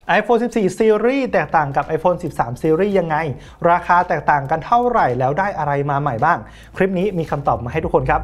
iPhone 14 Series แตกต่างกับ iPhone 13 Series ยังไงราคาแตกต่างกันเท่าไหร่แล้วได้อะไรมาใหม่บ้างคลิปนี้มีคำตอบมาให้ทุกคนครับ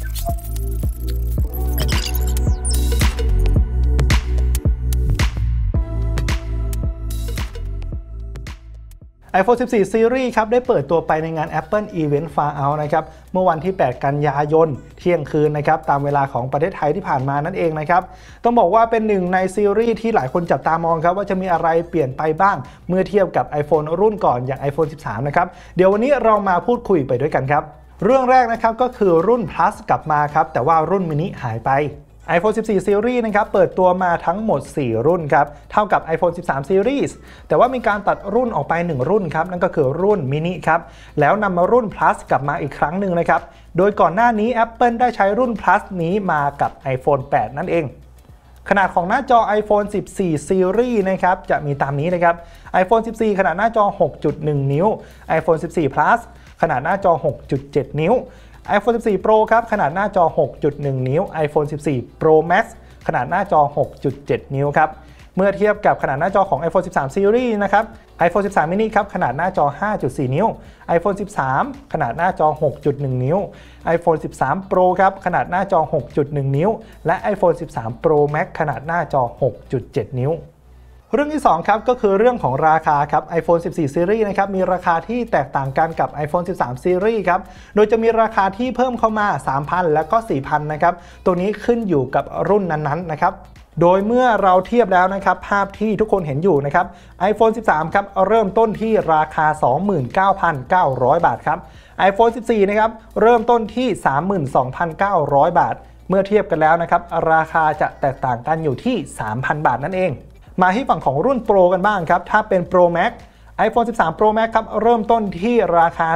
iPhone 14 Series ครับได้เปิดตัวไปในงาน Apple Event Far Out นะครับเมื่อวันที่ 8 กันยายนเที่ยงคืนนะครับตามเวลาของประเทศไทยที่ผ่านมานั่นเองนะครับต้องบอกว่าเป็นหนึ่งในซีรีส์ที่หลายคนจับตามองครับว่าจะมีอะไรเปลี่ยนไปบ้างเมื่อเทียบกับ iPhone รุ่นก่อนอย่าง iPhone 13 นะครับเดี๋ยววันนี้เรามาพูดคุยไปด้วยกันครับเรื่องแรกนะครับก็คือรุ่น Plus กลับมาครับแต่ว่ารุ่นมินิหายไปiPhone 14 Series นะครับเปิดตัวมาทั้งหมด4รุ่นครับเท่ากับ iPhone 13 Series แต่ว่ามีการตัดรุ่นออกไป1รุ่นครับนั่นก็คือรุ่นมินิครับแล้วนำมารุ่น Plus กลับมาอีกครั้งหนึ่งนะครับโดยก่อนหน้านี้ Apple ได้ใช้รุ่น Plus นี้มากับ iPhone 8 นั่นเองขนาดของหน้าจอ iPhone 14 Series นะครับจะมีตามนี้นะครับ iPhone 14 ขนาดหน้าจอ 6.1 นิ้ว iPhone 14 Plus ขนาดหน้าจอ 6.7 นิ้วiPhone 14 Pro ครับขนาดหน้าจอ 6.1 นิ้ว iPhone 14 Pro Max ขนาดหน้าจอ 6.7 นิ้วครับเมื่อเทียบกับขนาดหน้าจอของ iPhone 13 Series นะครับ iPhone 13 mini ครับขนาดหน้าจอ 5.4 นิ้ว iPhone 13 ขนาดหน้าจอ 6.1 นิ้ว iPhone 13 Pro ครับขนาดหน้าจอ 6.1 นิ้วและ iPhone 13 Pro Max ขนาดหน้าจอ 6.7 นิ้วเรื่องที่2ครับก็คือเรื่องของราคาครับ iPhone 14 Series นะครับมีราคาที่แตกต่างกันกับ iPhone 13 Series ครับโดยจะมีราคาที่เพิ่มเข้ามา 3,000 แล้วก็ 4,000 นะครับตัวนี้ขึ้นอยู่กับรุ่นนั้นๆนะครับโดยเมื่อเราเทียบแล้วนะครับภาพที่ทุกคนเห็นอยู่นะครับ iPhone 13 ครับเริ่มต้นที่ราคา 29,900 บาทครับ iPhone 14 นะครับเริ่มต้นที่ 32,900 บาทเมื่อเทียบกันแล้วนะครับราคาจะแตกต่างกันอยู่ที่ 3,000 บาทนั่นเองมาที่ฝั่งของรุ่น Pro กันบ้างครับถ้าเป็น Pro Max iPhone 13 Pro Max ครับเริ่มต้นที่ราคา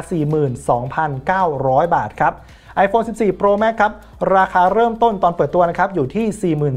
42,900 บาทครับ iPhone 14 Pro Max ครับราคาเริ่มต้นตอนเปิดตัวนะครับอยู่ที่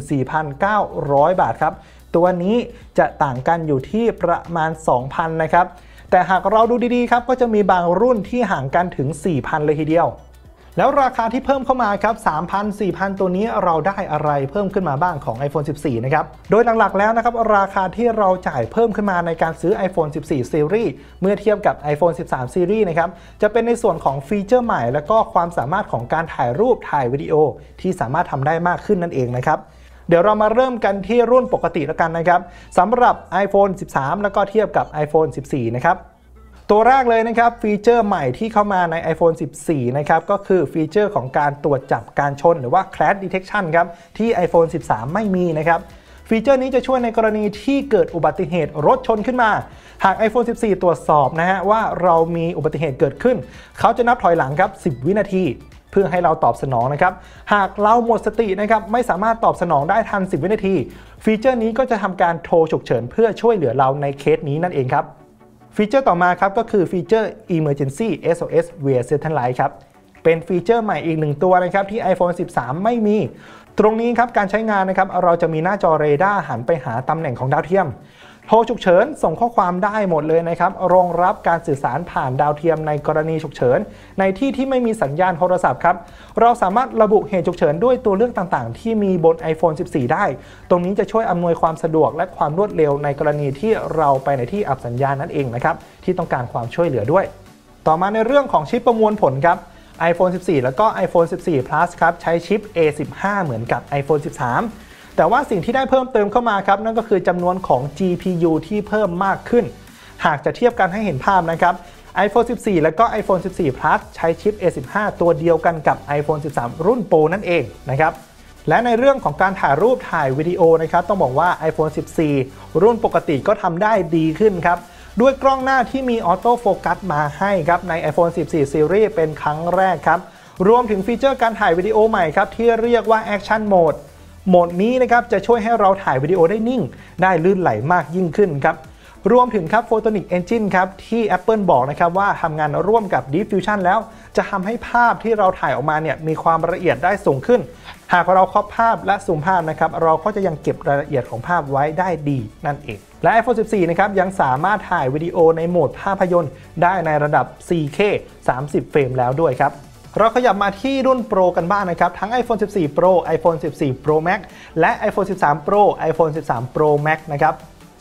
44,900 บาทครับตัวนี้จะต่างกันอยู่ที่ประมาณ 2,000 นะครับแต่หากเราดูดีๆครับก็จะมีบางรุ่นที่ห่างกันถึง 4,000 เลยทีเดียวแล้วราคาที่เพิ่มเข้ามาครับ 3,000 4,000 ตัวนี้เราได้อะไรเพิ่มขึ้นมาบ้างของ iPhone 14 นะครับโดยหลักๆแล้วนะครับราคาที่เราจ่ายเพิ่มขึ้นมาในการซื้อ iPhone 14 Series เมื่อเทียบกับ iPhone 13 Series นะครับจะเป็นในส่วนของฟีเจอร์ใหม่และก็ความสามารถของการถ่ายรูปถ่ายวิดีโอที่สามารถทำได้มากขึ้นนั่นเองนะครับเดี๋ยวเรามาเริ่มกันที่รุ่นปกติแล้วกันนะครับสำหรับ iPhone 13 แล้วก็เทียบกับ iPhone 14 นะครับตัวแรกเลยนะครับฟีเจอร์ใหม่ที่เข้ามาใน iPhone 14 นะครับก็คือฟีเจอร์ของการตรวจจับการชนหรือว่า Crash Detection ครับที่ iPhone 13 ไม่มีนะครับฟีเจอร์นี้จะช่วยในกรณีที่เกิดอุบัติเหตุรถชนขึ้นมาหาก iPhone 14 ตรวจสอบนะฮะว่าเรามีอุบัติเหตุเกิดขึ้นเขาจะนับถอยหลังครับ 10 วินาทีเพื่อให้เราตอบสนองนะครับหากเราหมดสตินะครับไม่สามารถตอบสนองได้ทัน 10 วินาทีฟีเจอร์นี้ก็จะทำการโทรฉุกเฉินเพื่อช่วยเหลือเราในเคสนี้นั่นเองครับฟีเจอร์ต่อมาครับก็คือฟีเจอร์ Emergency SOS via Satellite ครับเป็นฟีเจอร์ใหม่อีกหนึ่งตัวนะครับที่ iPhone 13 ไม่มีตรงนี้ครับการใช้งานนะครับเราจะมีหน้าจอเรดาร์หันไปหาตำแหน่งของดาวเทียมโทรฉุกเฉินส่งข้อความได้หมดเลยนะครับรองรับการสื่อสารผ่านดาวเทียมในกรณีฉุกเฉินในที่ที่ไม่มีสัญญาณโทรศัพท์ครับเราสามารถระบุเหตุฉุกเฉินด้วยตัวเลือกต่างๆที่มีบน iPhone 14 ได้ตรงนี้จะช่วยอำนวยความสะดวกและความรวดเร็วในกรณีที่เราไปในที่อับสัญญาณนั่นเองนะครับที่ต้องการความช่วยเหลือด้วยต่อมาในเรื่องของชิปประมวลผลครับ iPhone 14 แล้วก็ iPhone 14 Plus ครับใช้ชิป A15 เหมือนกับ iPhone 13แต่ว่าสิ่งที่ได้เพิ่มเติมเข้ามาครับนั่นก็คือจำนวนของ GPU ที่เพิ่มมากขึ้นหากจะเทียบกันให้เห็นภาพนะครับ iPhone 14 และก็ iPhone 14 Plus ใช้ชิป A15 ตัวเดียวกันกับ iPhone 13 รุ่น Pro นั่นเองนะครับและในเรื่องของการถ่ายรูปถ่ายวิดีโอนะครับต้องบอกว่า iPhone 14 รุ่นปกติก็ทำได้ดีขึ้นครับด้วยกล้องหน้าที่มีออโต้โฟกัสมาให้ครับใน iPhone 14 Series เป็นครั้งแรกครับรวมถึงฟีเจอร์การถ่ายวิดีโอใหม่ครับที่เรียกว่า Action Modeโหมดนี้นะครับจะช่วยให้เราถ่ายวิดีโอได้นิ่งได้ลื่นไหลมากยิ่งขึ้นครับรวมถึงครับ Photonic Engine ครับที่ Apple บอกนะครับว่าทำงานร่วมกับ Deep Fusion แล้วจะทำให้ภาพที่เราถ่ายออกมาเนี่ยมีความละเอียดได้สูงขึ้นหากเราครอบภาพและซูมภาพนะครับเราก็จะยังเก็บรายละเอียดของภาพไว้ได้ดีนั่นเองและ iPhone 14 นะครับยังสามารถถ่ายวิดีโอในโหมดภาพยนตร์ได้ในระดับ 4K 30 เฟรมแล้วด้วยครับเราขยับมาที่รุ่น Pro กันบ้างนะครับทั้ง iPhone 14 Pro iPhone 14 Pro Max และ iPhone 13 Pro iPhone 13 Pro Max นะครับ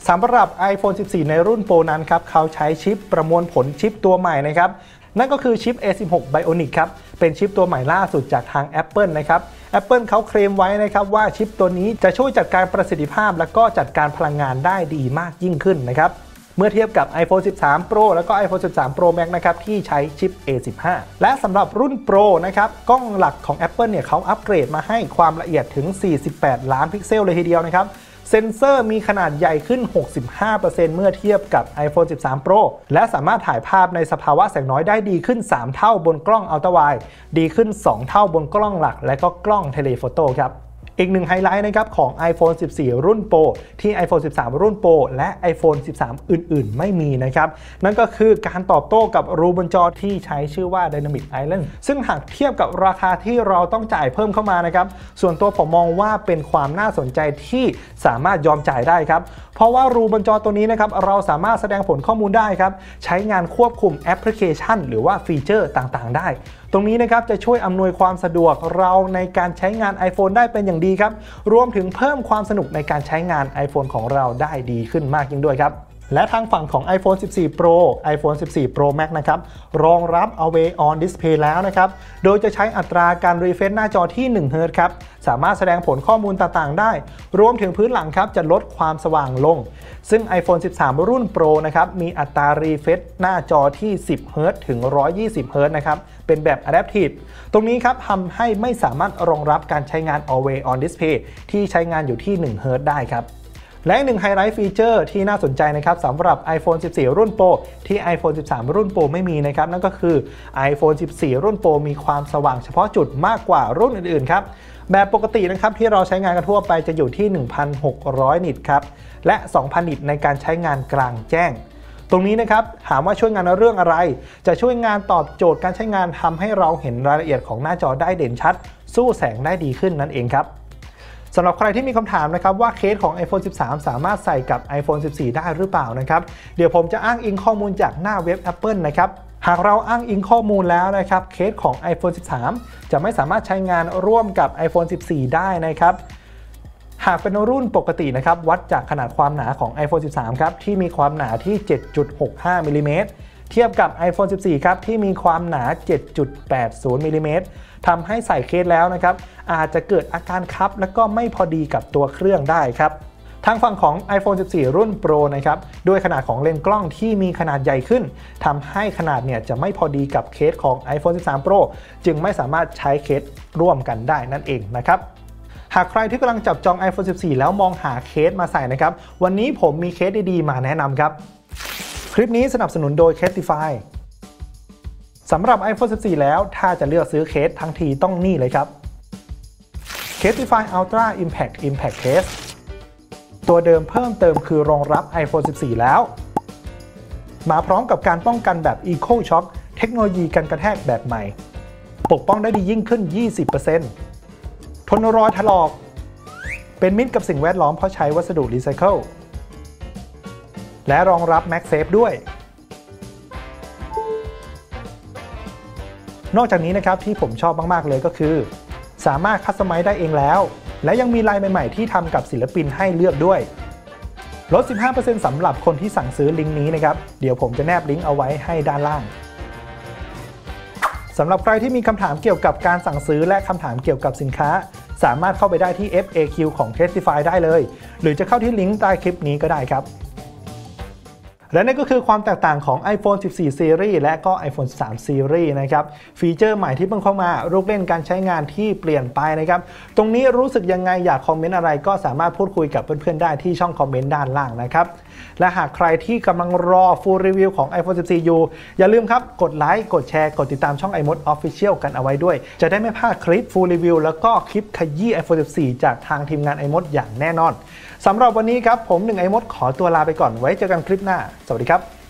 สำหรับ iPhone 14 ในรุ่น Pro นั้นครับเขาใช้ชิปประมวลผลชิปตัวใหม่นะครับนั่นก็คือชิป A16 Bionic ครับเป็นชิปตัวใหม่ล่าสุดจากทาง Apple นะครับ Apple เขาเคลมไว้นะครับว่าชิปตัวนี้จะช่วยจัดการประสิทธิภาพและก็จัดการพลังงานได้ดีมากยิ่งขึ้นนะครับเมื่อเทียบกับ iPhone 13 Pro แล้วก็ iPhone 13 Pro Max นะครับที่ใช้ชิป A15 และสำหรับรุ่น Pro นะครับกล้องหลักของ Apple เนี่ยเขาอัปเกรดมาให้ความละเอียดถึง 48 ล้านพิกเซลเลยทีเดียวนะครับเซ็นเซอร์มีขนาดใหญ่ขึ้น 65% เมื่อเทียบกับ iPhone 13 Pro และสามารถถ่ายภาพในสภาวะแสงน้อยได้ดีขึ้น 3 เท่าบนกล้องอัลตร้าไวด์ดีขึ้น 2 เท่าบนกล้องหลักและก็กล้องเทเลโฟโต้ครับอีกหนึ่งไฮไลท์นะครับของ iPhone 14 รุ่น Pro ที่ iPhone 13 รุ่น Pro และ iPhone 13 อื่นๆไม่มีนะครับนั่นก็คือการตอบโต้กับรูบนจอที่ใช้ชื่อว่า Dynamic Island ซึ่งหากเทียบกับราคาที่เราต้องจ่ายเพิ่มเข้ามานะครับส่วนตัวผมมองว่าเป็นความน่าสนใจที่สามารถยอมจ่ายได้ครับเพราะว่ารูบนจอตัวนี้นะครับเราสามารถแสดงผลข้อมูลได้ครับใช้งานควบคุมแอปพลิเคชันหรือว่าฟีเจอร์ต่างๆได้ตรงนี้นะครับจะช่วยอำนวยความสะดวกเราในการใช้งาน iPhone ได้เป็นอย่างดีครับรวมถึงเพิ่มความสนุกในการใช้งาน iPhone ของเราได้ดีขึ้นมากยิ่งด้วยครับและทางฝั่งของ iPhone 14 Pro iPhone 14 Pro Max นะครับรองรับ Always On Display แล้วนะครับโดยจะใช้อัตราการรีเฟรชหน้าจอที่1 Hz ครับสามารถแสดงผลข้อมูลต่างๆได้รวมถึงพื้นหลังครับจะลดความสว่างลงซึ่ง iPhone 13 รุ่น Pro นะครับมีอัตรารีเฟรชหน้าจอที่10 Hz ถึง120 Hz นะครับเป็นแบบ Adaptive ตรงนี้ครับทำให้ไม่สามารถรองรับการใช้งาน Always On Display ที่ใช้งานอยู่ที่1 Hz ได้ครับและหนึ่งไฮไลท์ฟีเจอร์ที่น่าสนใจนะครับสำหรับ iPhone 14 รุ่น Pro ที่ iPhone 13 รุ่น Pro ไม่มีนะครับนั่นก็คือ iPhone 14 รุ่น Pro มีความสว่างเฉพาะจุดมากกว่ารุ่นอื่นๆครับแบบปกตินะครับที่เราใช้งานกันทั่วไปจะอยู่ที่ 1,600 นิตครับและ 2,000 นิตในการใช้งานกลางแจ้งตรงนี้นะครับถามว่าช่วยงานเรื่องอะไรจะช่วยงานตอบโจทย์การใช้งานทำให้เราเห็นรายละเอียดของหน้าจอได้เด่นชัดสู้แสงได้ดีขึ้นนั่นเองครับสำหรับใครที่มีคำถามนะครับว่าเคสของ iPhone 13 สามารถใส่กับ iPhone 14 ได้หรือเปล่านะครับเดี๋ยวผมจะอ้างอิงข้อมูลจากหน้าเว็บ Apple นะครับหากเราอ้างอิงข้อมูลแล้วนะครับเคสของ iPhone 13 จะไม่สามารถใช้งานร่วมกับ iPhone 14 ได้นะครับหากเป็นรุ่นปกตินะครับวัดจากขนาดความหนาของ iPhone 13 ครับที่มีความหนาที่ 7.65 มิลลิเมตรเทียบกับ iPhone 14 ครับที่มีความหนา 7.80 มิลลิเมตรทำให้ใส่เคสแล้วนะครับอาจจะเกิดอาการคับและก็ไม่พอดีกับตัวเครื่องได้ครับทางฝั่งของ iPhone 14 รุ่น Pro นะครับด้วยขนาดของเลนส์กล้องที่มีขนาดใหญ่ขึ้นทำให้ขนาดเนี่ยจะไม่พอดีกับเคสของ iPhone 13 Pro จึงไม่สามารถใช้เคสร่วมกันได้นั่นเองนะครับหากใครที่กำลังจับจอง iPhone 14 แล้วมองหาเคสมาใส่นะครับวันนี้ผมมีเคสดีๆมาแนะนำครับคลิปนี้สนับสนุนโดย Casetify สำหรับ iPhone 14 แล้วถ้าจะเลือกซื้อเคสทั้งทีต้องนี่เลยครับ Casetify Ultra Impact Case ตัวเดิมเพิ่มเติมคือรองรับ iPhone 14 แล้วมาพร้อมกับการป้องกันแบบ Eco Shock เทคโนโลยีกันกระแทกแบบใหม่ปกป้องได้ดียิ่งขึ้น 20% ทนรอยถลอกเป็นมิตรกับสิ่งแวดล้อมเพราะใช้วัสดุรีไซเคิลและรองรับ MagSafe ด้วยนอกจากนี้นะครับที่ผมชอบมากๆเลยก็คือสามารถคัสตอมไมซ์ได้เองแล้วและยังมีลายใหม่ๆที่ทำกับศิลปินให้เลือกด้วยลด 15% สำหรับคนที่สั่งซื้อลิงก์นี้นะครับเดี๋ยวผมจะแนบลิงก์เอาไว้ให้ด้านล่างสำหรับใครที่มีคำถามเกี่ยวกับการสั่งซื้อและคำถามเกี่ยวกับสินค้าสามารถเข้าไปได้ที่ FAQ ของ Casetify ได้เลยหรือจะเข้าที่ลิงก์ใต้คลิปนี้ก็ได้ครับและนั่นก็คือความแตกต่างของ iPhone 14 Series และก็ iPhone 13 Series นะครับฟีเจอร์ใหม่ที่เพิ่งเข้ามาลูกเล่นการใช้งานที่เปลี่ยนไปนะครับตรงนี้รู้สึกยังไงอยากคอมเมนต์อะไรก็สามารถพูดคุยกับเพื่อนๆได้ที่ช่องคอมเมนต์ด้านล่างนะครับและหากใครที่กำลังรอ Full Review ของ iPhone 14 อยู่อย่าลืมครับกดไลค์กดแชร์กดติดตามช่อง iMode Official กันเอาไว้ด้วยจะได้ไม่พลาดคลิป Full Review แล้วก็คลิปขยี้ iPhone 14 จากทางทีมงาน iMode อย่างแน่นอนสำหรับวันนี้ครับผม1 iMode ขอตัวลาไปก่อนไว้เจอกันคลิปหน้าสวัสดีครับ